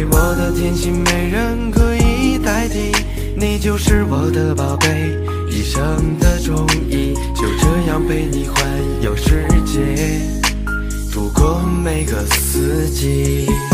给我的天性没人可以代替，你就是我的宝贝，一生的中意，就这样陪你环游世界，度过每个四季。